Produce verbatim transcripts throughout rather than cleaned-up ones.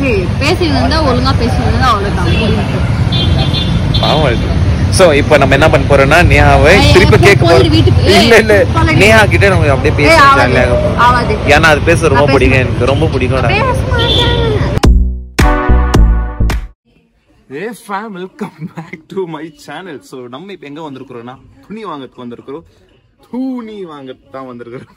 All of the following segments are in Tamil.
பேசியிருந்தா ஒழுங்கா பேசியிருந்தா அவ்வளவுதான். சோ இப்போ நம்ம என்ன பண்ண போறோம்னா நேஹாவை திருப்பி கேட்க போறோம். இல்ல இல்ல நேஹா கிட்ட நம்ம அப்படியே பேசலாம். ஏன்னா அது பேச ரொம்ப பிடிக்கும், எனக்கு ரொம்ப பிடிக்கும். Hey fam, welcome back to my channel. So நம்ம இப்ப எங்க வந்திருக்கிறோம்னா துணி வாங்கறதுக்கு வந்திருக்கிறோம். துணி வாங்கறதுக்கு தான் வந்திருக்கிறோம்.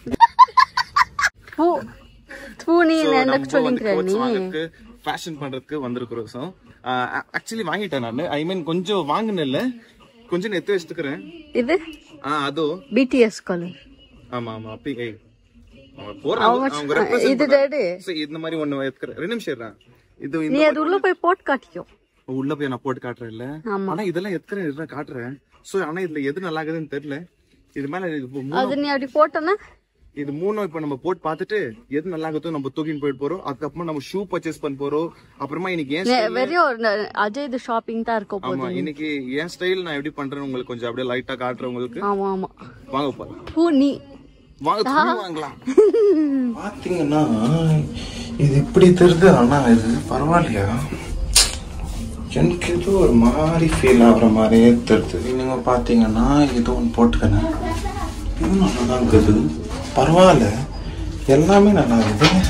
துணி என்ன சொல்றீங்க நீ? ஃபேஷன் பண்றதுக்கு வந்திருக்கிறோம். சோ ஆக்சுவலி வாங்கிட்டேன் நான். ஐ மீன் கொஞ்சம் வாங்குனேன்ல, கொஞ்சம் எடுத்து வச்சிருக்கேன். இது ஆ அதோ பிடிஎஸ் கலர். ஆமா ஆமா அப்படி கை போறாங்க அவங்க ரெப்ரசன்ட். இது டேடி சோ இந்த மாதிரி ஒன்னு எடுக்கறேன். ரெண்டு நிமிஷம் இருடா. இது நீ அது உள்ள போய் போட் காட்டியோ. உள்ள போய் நான் போட்டு காட்டுறேன் இல்ல. ஆனா இதெல்லாம் எத்தனை இதெல்லாம் காட்டுறேன். சோ ஆனா இதுல எது நல்லா இருக்குதுன்னு தெரியல. இது மேல அது நீ அப்படி போட்டனா இது மூணும் இப்ப நம்ம போட்டு பார்த்துட்டு எது நல்லா இருக்குதோ நம்ம தூக்கிட்டு போயிட்டு போறோம். அதுக்கப்புறம் நம்ம ஷூ பர்ச்சேஸ் பண்ண போறோம். அப்புறமா இன்னைக்கு ஏன் வெறும் அஜய் இது ஷாப்பிங் தான் இருக்க போகுது. ஆமா இன்னைக்கு ஏன் ஸ்டைல் நான் எப்படி பண்றேன்னு உங்களுக்கு கொஞ்சம் அப்படியே லைட்டா காட்டுறேன் உங்களுக்கு. ஆமா ஆமா வாங்க போலாம். துணி வாங்க துணி வாங்கலாம். பாத்தீங்கன்னா இது இப்படி தெரியுது. ஆனா இது பரவாயில்லையா? எனக்கு இது ஒரு மாதிரி ஃபீல் ஆகுற மாதிரியே தெரியுது. நீங்க பாத்தீங்கன்னா இது ஒன்று போட்டுக்கணும். இது நல்லா தான் இருக்குது, பரவாயில்ல, எல்லாமே நல்லா இருக்குது.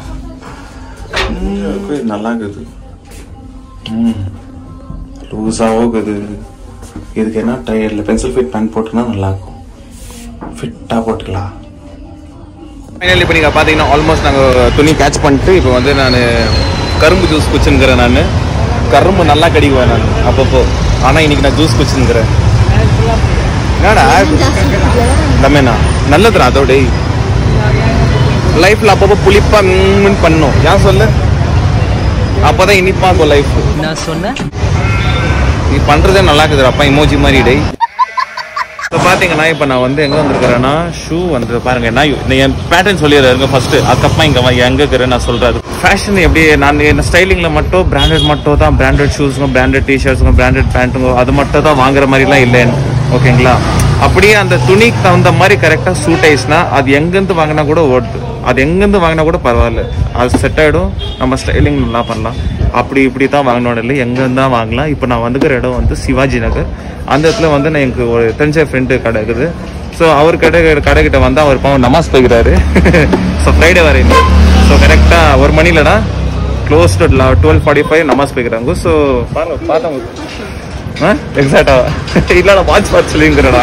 நல்லா இருக்குது, ம் லூஸாகவும் இருக்குது. இதுக்கு என்ன டயர்ல பென்சில் ஃபிட் பேண்ட் போட்டுனா நல்லா இருக்கும். ஃபிட்டாக போட்டுக்கலாம். ஃபைனலி இப்போ நீங்கள் பார்த்தீங்கன்னா ஆல்மோஸ்ட் நாங்கள் துணி கேட்ச் பண்ணிட்டு இப்போ வந்து நான் கரும்பு ஜூஸ் குடிச்சுங்கிறேன். நான் கரும்பு நல்லா கடிக்குவேன் நான் அப்பப்போ. ஆனால் இன்னைக்கு நான் ஜூஸ் குடிச்சுங்கிறேன். என்னடா தம்மேண்ணா நல்லதுடா. அதோட லைஃப்ல அப்பப்போ புளிப்பா மீன் பண்ணும். ஏன் சொல்லு, அப்பதான் இனிப்பா இருக்கும் லைஃப். நான் சொன்னேன் நீ பண்றதே நல்லா இருக்குதுடா அப்பா, இமோஜி மாதிரி டே. இப்போ பார்த்தீங்கன்னா இப்போ நான் வந்து எங்கே வந்திருக்கிறேன்னா ஷூ வந்து பாருங்க. நான் என் பேட்டர்ன் சொல்லிடுறேன் ஃபர்ஸ்ட், அதுக்கப்புறமா இங்கே எங்கே இருக்கிறேன் நான் சொல்கிறேன். ஃபேஷன் எப்படி நான் என்ன ஸ்டைலிங்கில் மட்டும் பிராண்டட் மட்டும் தான், பிராண்டட் ஷூஸுங்க, பிராண்டட் டிஷர்ட்ஸுங்க, பிராண்டட் பேண்ட்டுங்க அது மட்டும் தான் வாங்குற மாதிரிலாம் இல்லைன்னு ஓகேங்களா. அப்படியே அந்த துணிக்கு தகுந்த மாதிரி கரெக்டாக சூட் ஆயிடுச்சுன்னா அது எங்கேருந்து வாங்கினா கூட ஓடுது. அது எங்கேருந்து வாங்கினா கூட பரவாயில்ல, அது செட் ஆகிடும். நம்ம ஸ்டைலிங் நல்லா பண்ணலாம். அப்படி இப்படி தான் வாங்கணும் இல்லை, எங்கேருந்து தான் வாங்கலாம். இப்போ நான் வந்துக்கிற இடம் வந்து சிவாஜி நகர். அந்த இடத்துல வந்து நான் எனக்கு ஒரு தெரிஞ்ச ஃப்ரெண்டு கடை இருக்குது. ஸோ அவர் கடை கடைக்கிட்ட வந்து அவர் பாவம் நமாஸ் போய்க்கிறாரு. ஸோ ஃப்ரைடே வரையும். ஸோ கரெக்டாக ஒரு மணிலடா close to twelve forty five நமாஸ் போய்க்கிறாங்க. ஸோ பாருங்க பார்த்தவங்க ஆ எக்ஸாக்டா இல்லை நான் வாட்ச் பார்த்து சொல்லிங்கிறடா.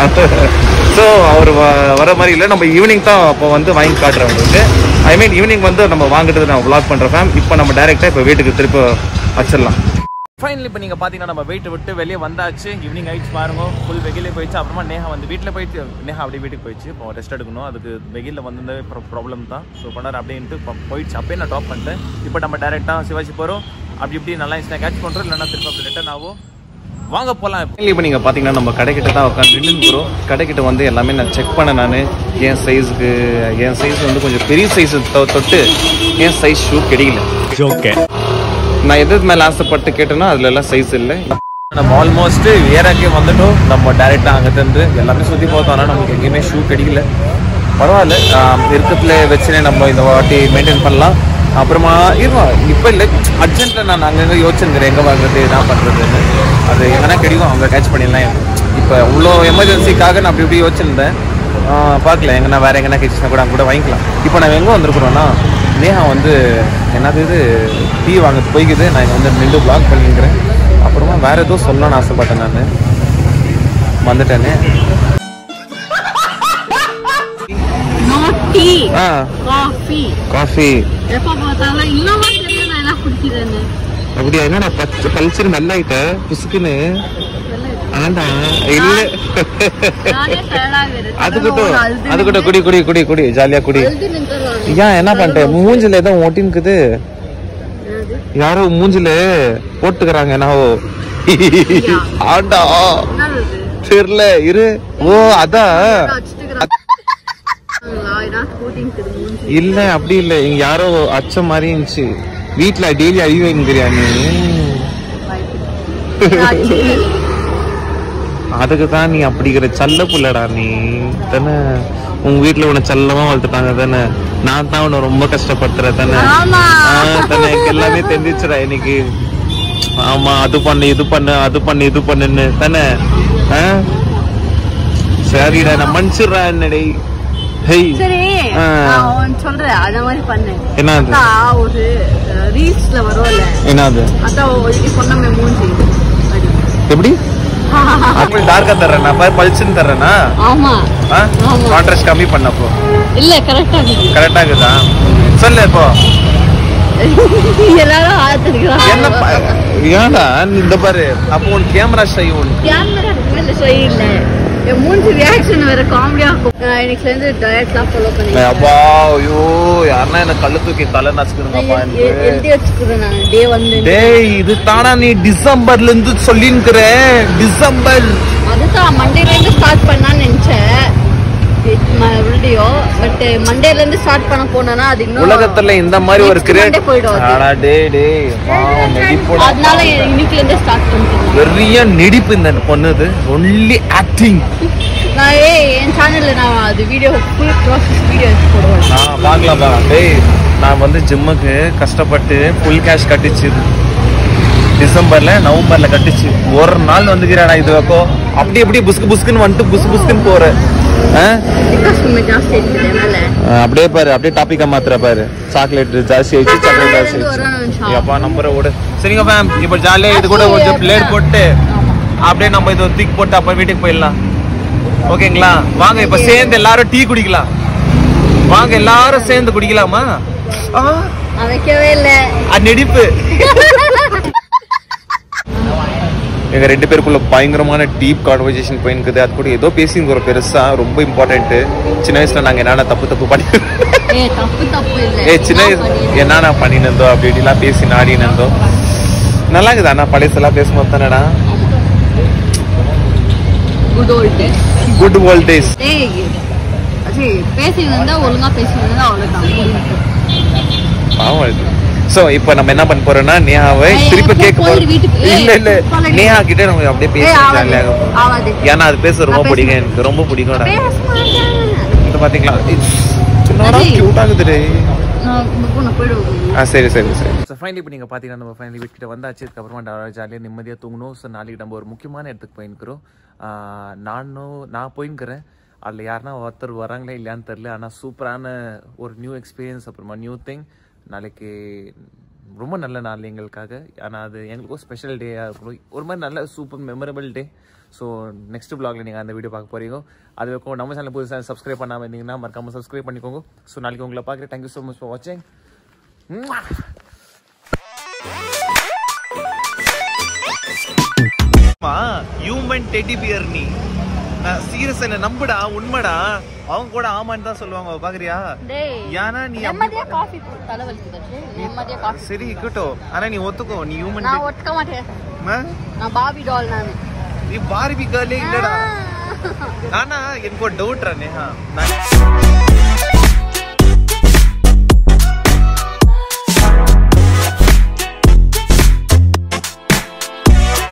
ஸோ அவர் வர மாதிரி இல்லை, நம்ம ஈவினிங் தான் அப்போ வந்து வாங்கி காட்டுறேன் உங்களுக்கு. ஐ மீன் ஈவினிங் வந்து நம்ம வாங்கிட்டு நான் விளாக் பண்ணுறேன் ஃபேம். இப்போ நம்ம டேரெக்டாக இப்போ வீட்டுக்கு திருப்பி வச்சிடலாம். ஃபைனலி இப்போ நீங்கள் பார்த்தீங்கன்னா நம்ம வீட்டை விட்டு வெளியே வந்தாச்சு. ஈவினிங் ஆயிடுச்சு பாருங்க, ஃபுல் வெயிலே போயிடுச்சு. அப்புறமா நேஹா வந்து வீட்டில் போயிடுச்சு. நேஹா அப்படியே வீட்டுக்கு போயிடுச்சு. இப்போ ரெஸ்ட் எடுக்கணும், அதுக்கு வெயிலில் வந்து ப்ராப்ளம் தான். ஸோ பண்ணார் அப்படின்ட்டு போயிடுச்சு. அப்பயே நான் டாப் பண்ணிட்டேன். இப்போ நம்ம டேரெக்டாக சிவாஜி போகிறோம். அப்படி இப்படி நல்லா இருந்துச்சுன்னா கேட்ச் பண்ணுறோம், இல்லைன்னா திருப்பி அப்படி ரிட்டர்ன் ஆகும். வாங்க போகலாம். இப்போ நீங்கள் பார்த்தீங்கன்னா நம்ம கடைக்கிட்ட தான் உட்காந்து நின்று போகிறோம். கடைக்கிட்ட வந்து எல்லாமே நான் செக் பண்ணேன். நான் என் சைஸுக்கு என் சைஸ் வந்து கொஞ்சம் பெரிய சைஸ் தொட்டு என் சைஸ் ஷூ கிடைக்கல. ஓகே, நான் எது மேலே ஆசைப்பட்டு கேட்டேன்னா அதுல எல்லாம் சைஸ் இல்லை. நம்ம ஆல்மோஸ்ட் ஏராக்கே வந்துட்டோம். நம்ம டேரெக்டாக அங்கே தந்து எல்லாமே சுற்றி பார்த்தோம். ஆனால் நமக்கு எங்கேயுமே ஷூ கிடைக்கல. பரவாயில்ல, இருக்கிறதுல வச்சுனே நம்ம இந்த வாட்டி மெயின்டைன் பண்ணலாம். அப்புறமா இருக்கும் இப்போ இல்லை, அர்ஜென்ட்டில் நான் அங்கங்கே யோசிச்சுருக்கிறேன் எங்கே வாங்குறது என்ன பண்ணுறதுன்னு. அது எங்கன்னா கிடைக்கும், அவங்க கேட்ச் பண்ணிடலாம். இப்போ இவ்வளோ எமர்ஜென்சிக்காக நான் அப்படி இப்படி யோசிச்சுருந்தேன். பார்க்கல எங்கன்னா வேறு எங்கன்னா கிச்சனா கூட அங்கே கூட வாங்கிக்கலாம். இப்போ நான் எங்கே வந்திருக்கிறோன்னா நேஹா வந்து என்னது இது டீ வாங்க போய்க்குது. நான் இங்கே வந்து நின்று பிளாக் பண்ணிக்கிறேன். அப்புறமா வேறு எதுவும் சொல்லணும்னு ஆசைப்பட்டேன். நான் வந்துட்டேனே. காஃபி அப்படியா? என்னடா கல்ச்சர் நல்லா ஆயிட்ட புசுக்குன்னு. ஆண்டா இல்ல அதுக்கிட்ட அதுக்கிட்ட குடி குடி குடி குடி ஜாலியா குடி. ஏன் என்ன பண்ணிட்டேன்? மூஞ்சில ஏதோ ஒட்டின்னுக்குது. யாரோ மூஞ்சில போட்டுக்கிறாங்க என்னவோ. ஆண்டா தெரியல இரு. ஓ அதான் இல்ல அப்படி இல்ல, இங்க யாரோ அச்ச மாதிரி இருந்துச்சு. வீட்டுல டெய்லி அழிவுங்கிறியா நீ? அதுக்கு தான் நீ அப்படிங்கிற சல்ல புள்ளடா நீ தானே. உங்க வீட்டுல உன்னை செல்லமா வளர்த்துட்டாங்க தானே. நான் தான் உன்னை ரொம்ப கஷ்டப்படுத்துற தானே. எனக்கு எல்லாமே தெரிஞ்சிச்சுடா இன்னைக்கு. ஆமா அது பண்ணு இது பண்ணு அது பண்ணு இது பண்ணுன்னு தானே. சரிடா நான் மன்னிச்சிடுறா என்னடே. சரி சொல்றேன் அந்த மாதிரி பண்ணு. என்னது ஒரு ரீல்ஸ்ல வரும்ல என்னது அதான் சொன்னமே மூஞ்சி எப்படி அப்படி டார்க்கா தர்றேனா பாரு பல்ஸ்ன்னு தர்றேனா. ஆமா கான்ட்ராஸ்ட் கம்மி பண்ணப்போ இல்ல கரெக்ட்டா இருக்கு. கரெக்ட்டா இருக்குதா சொல்லு இப்போ. எல்லாரும் ஆத்திருக்காங்க என்ன ஏன்டா இந்த பாரு அப்போ உன் கேமரா ஷை உனக்கு கேமரா இல்ல ஷை இல்ல என் மூஞ்சி ரியாக்ஷன் வேற காமெடியா இருக்கும். இன்னைக்குல இருந்து டயட்லாம் ஃபாலோ பண்ணேன். அப்பா ஐயோ யாரனா என்ன கல்லு தூக்கி தலை நசுக்குறங்கப்பா எனக்கு எழுதி வச்சுக்கிறேன் நான் டே வந்து. டேய் இது தானா நீ டிசம்பர்ல இருந்து சொல்லின்னுக்கற டிசம்பர் அதுதான் மண்டேல இருந்து ஸ்டார்ட் பண்ணான்னு நினைச்சேன் வீடியோ. பட் மண்டேல இருந்து ஸ்டார்ட் பண்ண போனா அது இன்னும் உலகத்துல இந்த மாதிரி ஒரு கிரியேட் ஆடா டேய் டேய் நடிப்பு. அதனால இன்னைக்குல இருந்து ஸ்டார்ட் பண்ணிட்டேன். பெரிய நடிப்பு இந்த பொண்ணுது. Only acting. நான் ஏய் என் சேனல்ல நான் அது வீடியோ ஃபுல் ப்ராசஸ் வீடியோ போடுவேன். நான் பார்க்கலாம் பா. டேய் நான் வந்து ஜிம்முக்கு கஷ்டப்பட்டு ஃபுல் கேஷ் கட்டிச்சு டிசம்பர்ல நவம்பர்ல கட்டிச்சு. ஒரு நாள் வந்துக்கிறாடா இது வைக்கோ அப்படி எப்படி புஸ்கு புஸ்குன்னு வந்துட்டு புசு புஸ்குன்னு போற. அப்படியே பாரு அப்படியே டாபிக்கா மாத்திர பாரு. சாக்லேட் ஜாஸ்தி ஆயிடுச்சு சாக்லேட் ஜாஸ்தி ஆயிடுச்சு. அப்பா நம்பரை விடு. சரிங்க மேம் இப்ப ஜாலியா இது கூட கொஞ்சம் பிளேட் போட்டு அப்படியே நம்ம இது தூக்கி போட்டு அப்ப வீட்டுக்கு போயிடலாம். ஓகேங்களா வாங்க இப்ப சேர்ந்து எல்லாரும் டீ குடிக்கலாம். வாங்க எல்லாரும் சேர்ந்து குடிக்கலாமா. வைக்கவே இல்ல நடிப்பு. எங்க ரெண்டு பேருக்குள்ள பயங்கரமான டீப் கான்வர்சேஷன் போயிருக்குது. அது கூட ஏதோ பேசிங்கிற பெருசா ரொம்ப இம்பார்ட்டன்ட். சின்ன வயசுல நாங்க என்னென்ன தப்பு தப்பு பண்ணி ஏ சின்ன வயசு என்னென்ன பண்ணினந்தோ அப்படி இப்படிலாம் பேசி நாடினந்தோ நல்லா இருக்குது. ஆனா பழையசெல்லாம் பேசும்போது தானடா குட் ஓல்ட் டேஸ். சோ இப்போ நம்ம என்ன பண்ண போறோம்னா நேஹாவை திருப்பி கேட்க போறோம். இல்ல இல்ல நேஹா கிட்ட நம்ம அப்படியே பேசலாம். ஏன்னா அது பேச ரொம்ப பிடிக்கும் எனக்கு ரொம்ப பிடிக்கும்டா. இது பாத்தீங்களா சின்னடா கியூட்டா இருக்குது. சரி சரி சரி. ஸோ ஃபைனலி இப்போ நீங்கள் பார்த்தீங்கன்னா நம்ம ஃபைனலி வீட்டுக்கிட்ட வந்தாச்சு. அதுக்கப்புறமா ஜாலியாக நிம்மதியாக தூங்கணும். ஸோ நாளைக்கு நம்ம ஒரு முக்கியமான இடத்துக்கு போயிருக்கிறோம். நானும் நான் போயிருக்கிறேன். அதில் யாருன்னா ஒருத்தர் வராங்களே இல்லையான்னு தெரில. ஆனால் சூப்பரான ஒரு நியூ எக்ஸ்பீரியன்ஸ் அப்புறமா நியூ திங். நாளைக்கு ரொம்ப நல்ல நாள் எங்களுக்காக. ஆனால் அது எங்களுக்கும் ஸ்பெஷல் டேயாக இருக்கணும். ஒரு மாதிரி நல்ல super memorable day. So next ப்ளாகில் நீங்கள் அந்த வீடியோ பார்க்க போகிறீங்க. அது வரைக்கும் நம்ம சேனல் புதுசாக சப்ஸ்கிரைப் பண்ணாமல் இருந்தீங்கன்னா மறக்காமல் சப்ஸ்கிரைப் பண்ணிக்கோங்க. ஸோ நாளைக்கு உங்களை பார்க்குறேன். தேங்க்யூ ஸோ மச் ஃபார் வாட்சிங். ஹியூமன் டெடி பியர் நீ சீரியஸ் என்ன நம்புடா உண்மைடா. அவங்க கூட ஆமான்னு தான் சொல்லுவாங்க பாக்குறியா. ஏன்னா நீ சரி இருக்கட்டும். ஆனா நீ ஒத்துக்கோ நீ ஹியூமன். நான் ஒத்துக்க மாட்டேன். நான் பார்பி டால். நான் நீ பார்பி கேர்லே இல்லடா. ஆனா எனக்கு ஒரு டவுட் ரானே.